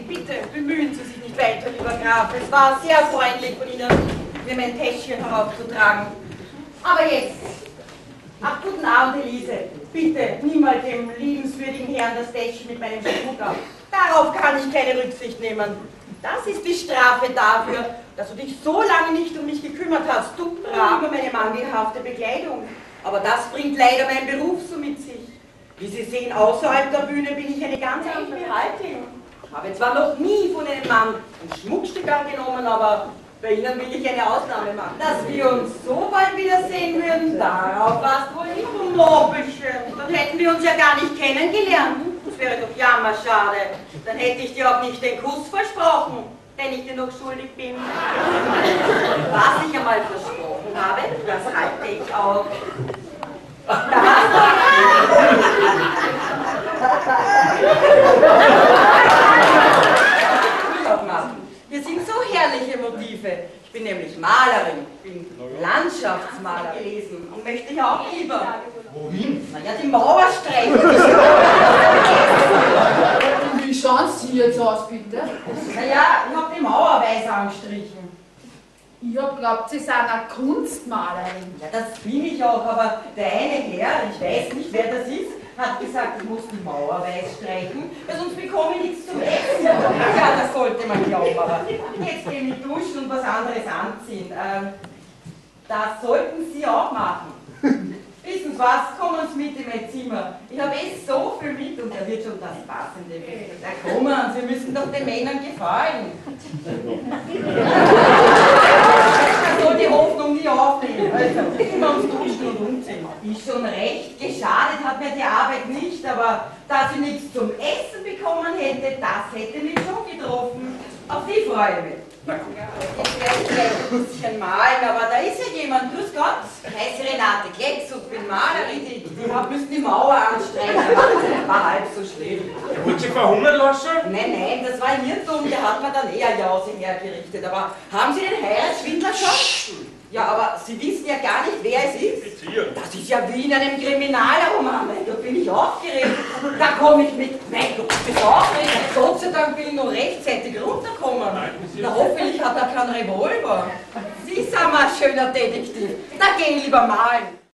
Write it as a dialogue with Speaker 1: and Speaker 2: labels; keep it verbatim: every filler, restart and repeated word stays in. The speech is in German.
Speaker 1: bitte bemühen Sie sich nicht weiter, lieber Graf. Es war sehr freundlich von Ihnen, mir mein Täschchen heraufzutragen. Aber jetzt, ach, guten Abend, Elise. Bitte, nimm mal dem liebenswürdigen Herrn das Täschchen mit meinem Schmuck ab. Darauf kann ich keine Rücksicht nehmen. Das ist die Strafe dafür, dass du dich so lange nicht um mich gekümmert hast. Du brave, meine mangelhafte Bekleidung. Aber das bringt leider mein Beruf so mit sich. Wie Sie sehen, außerhalb der Bühne bin ich eine ganz andere Haltung. Ich habe zwar noch nie von einem Mann ein Schmuckstück angenommen, aber bei Ihnen will ich eine Ausnahme machen. Dass wir uns so bald wiedersehen würden, darauf warst wohl nicht, du Nobelchen. Dann hätten wir uns ja gar nicht kennengelernt. Das wäre doch jammerschade. Dann hätte ich dir auch nicht den Kuss versprochen, den ich dir noch schuldig bin. Was ich einmal versprochen habe, das halte ich auch. Hier sind so herrliche Motive. Ich bin nämlich Malerin, ich bin Landschaftsmaler gewesen und möchte ja auch lieber.
Speaker 2: Wohin?
Speaker 1: Naja, die Mauer streichen.
Speaker 3: Wie schauen Sie jetzt aus, bitte?
Speaker 1: Naja, ich habe die Mauer weiß angestrichen.
Speaker 3: Ich hab glaubt, Sie sind eine Kunstmalerin.
Speaker 1: Ja, das bin ich auch, aber der eine Herr, ich weiß nicht, wer das ist, hat gesagt, ich muss die Mauer weiß streichen, weil sonst bekomme ich nichts zum Essen. Ja, das sollte man glauben, aber jetzt gehe ich duschen und was anderes anziehen. Ähm, das sollten Sie auch machen. Wissen Sie was, kommen Sie mit in mein Zimmer. Ich habe eh so viel mit und da wird schon das Passende. Da kommen Sie, wir müssen doch den Männern gefallen. Ich soll die Hoffnung nie aufnehmen. Also, immer ums Duschen und Umziehen. Ist schon recht, geschadet hat mir die Arbeit nicht, aber dass ich nichts zum Essen bekommen hätte, das hätte mich schon getroffen. Auf die freue ich mich. Jetzt werde ich gleich ein bisschen malen, aber da ist ja jemand, grüß Gott, ich heiße Renate Klecks und bin Malerin, die, die müssen die Mauer anstrengen, war halb so schlimm.
Speaker 2: Wollt ihr verhungern lassen?
Speaker 1: Nein, nein, das war ein Irrtum, der hat mir dann eher Jause hergerichtet, aber haben Sie den Heiratsschwindler schon? Ja, aber Sie wissen ja gar nicht, wer es ist. Das ist ja wie in einem Kriminalroman, da bin ich aufgeregt. Da komme ich mit, mein Gott, das ist aufregend. Gott sei Dank bin ich noch rechtzeitig runtergekommen. Na, hoffentlich hat er keinen Revolver. Sie sind mal ein schöner Detektiv. Da geh ich lieber malen.